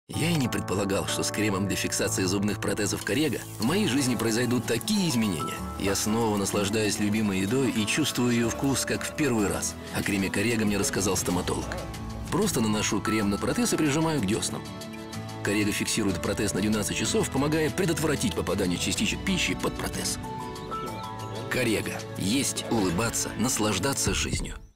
Я и не предполагал, что с кремом для фиксации зубных протезов Корега в моей жизни произойдут такие изменения. Я снова наслаждаюсь любимой едой и чувствую ее вкус, как в первый раз. О креме Корега мне рассказал стоматолог. Просто наношу крем на протез и прижимаю к деснам. Корега фиксирует протез на 12 часов, помогая предотвратить попадание частичек пищи под протез. Корега. Есть, улыбаться, наслаждаться жизнью.